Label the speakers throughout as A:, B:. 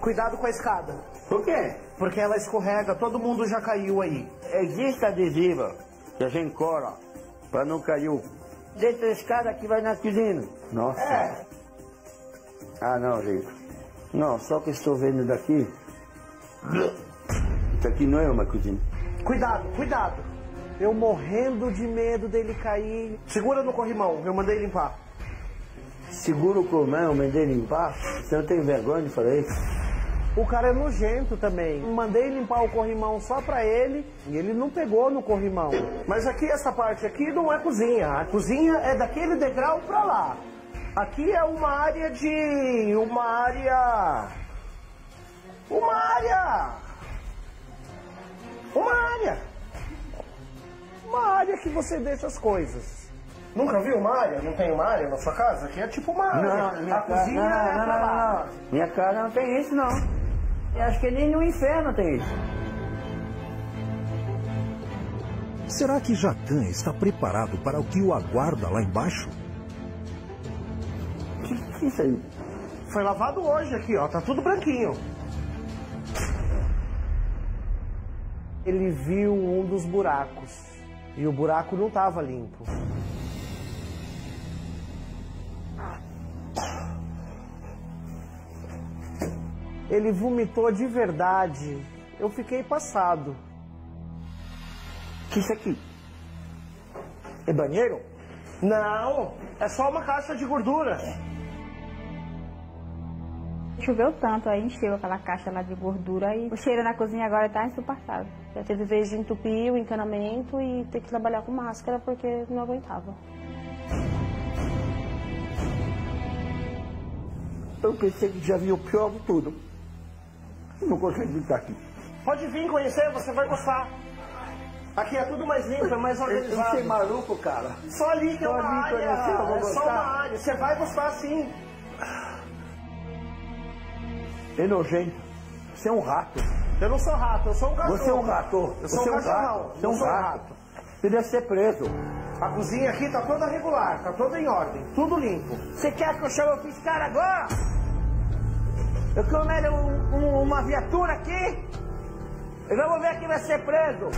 A: Cuidado com a escada.
B: Por quê?
A: Porque ela escorrega, todo mundo já caiu aí.
B: Existe adesivo que a gente cola para não cair. Dentro da escada que vai na cozinha. Nossa.
A: É.
B: Ah, não, gente. Não, só que estou vendo daqui. Isso aqui não é uma cozinha.
A: Cuidado, cuidado. Eu morrendo de medo dele cair. Segura no corrimão, eu mandei limpar.
B: Segura o corrimão, mandei limpar. Você não tem vergonha de falar isso?
A: O cara é nojento também. Mandei limpar o corrimão só pra ele e ele não pegou no corrimão. Mas aqui, essa parte aqui não é cozinha. A cozinha é daquele degrau pra lá. Aqui é uma área de... Uma área que você deixa as coisas. Nunca viu uma área? Não tem uma área na sua casa? Aqui é tipo uma área.
B: Não, minha
A: a cozinha é pra lá.
B: não. Minha casa não tem isso, não. Eu acho que nem no inferno tem isso.
C: Será que Jacan está preparado para o que o aguarda lá embaixo?
B: Que é isso aí?
A: Foi lavado hoje aqui, ó. Tá tudo branquinho. Ele viu um dos buracos. E o buraco não estava limpo. Ele vomitou de verdade. Eu fiquei passado.
B: O que é isso aqui? É banheiro?
A: Não, é só uma caixa de gordura.
D: Choveu tanto, aí encheu aquela caixa lá de gordura e o cheiro na cozinha agora tá insuportável. Já teve vez de entupir o encanamento e ter que trabalhar com máscara porque não aguentava.
B: Eu pensei que já vi o pior de tudo. Eu não consigo estar aqui.
A: Pode vir conhecer, você vai gostar. Aqui é tudo mais limpo, é mais organizado.
B: Você é maluco, cara.
A: Só ali que é uma área,
B: eu vou
A: é só
B: gostar.
A: uma área. Você vai gostar sim.
B: É nojento. Você é um rato.
A: Eu não sou rato, eu sou um cachorro.
B: Você é um rato.
A: Eu sou um cachorrão.
B: Você é um rato. Você deve ser preso.
A: A cozinha aqui tá toda regular, tá toda em ordem, tudo limpo.
B: Você quer que eu chame o fiscal agora? Eu comendo uma viatura aqui? E vamos ver quem vai ser preso.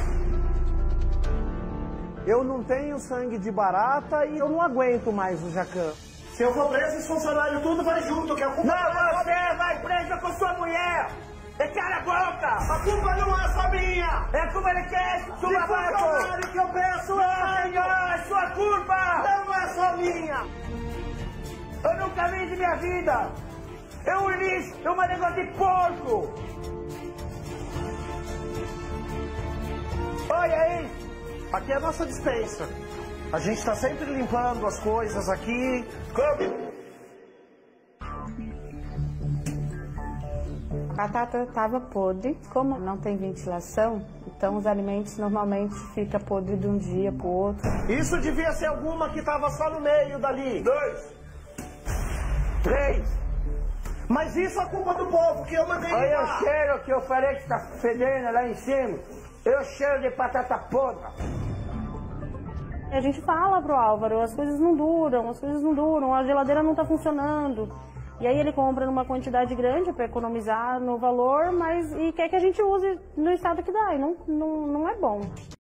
A: Eu não tenho sangue de barata e eu não aguento mais o Jacan. Se eu for preso, os funcionários tudo vai junto, que a culpa
B: Não, você vai preso com sua mulher! É cala a boca!
A: A culpa não é só minha!
B: É como ele quer,
A: De
B: sua
A: funcionário que eu peço
B: Não, é sua culpa!
A: não é só minha!
B: Eu nunca vi de minha vida! É um lixo, é um negócio de porco! Olha aí!
A: Aqui é a nossa despensa. A gente tá sempre limpando as coisas aqui.
B: Como?
D: A batata estava podre, como não tem ventilação, então os alimentos normalmente ficam podres de um dia para o outro.
A: Isso devia ser alguma que tava só no meio dali.
B: 2, 3.
A: Mas isso é culpa do povo, que eu mandei
B: Olha o
A: limpar.
B: cheiro que eu falei que está fedendo lá em cima. É o cheiro de batata podre.
D: A gente fala pro Álvaro, as coisas não duram, a geladeira não está funcionando. E aí ele compra numa quantidade grande para economizar no valor, mas e quer que a gente use no estado que dá, e não é bom.